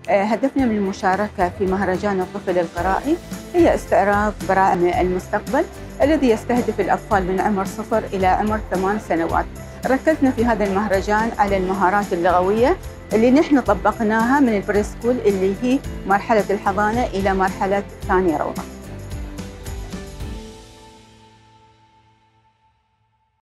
هدفنا من المشاركة في مهرجان الطفل القرائي هي استعراض براءم المستقبل الذي يستهدف الأطفال من عمر 0 إلى عمر 8 سنوات. ركزنا في هذا المهرجان على المهارات اللغوية اللي نحن طبقناها من البريسكول اللي هي مرحلة الحضانة إلى مرحلة ثاني روضة.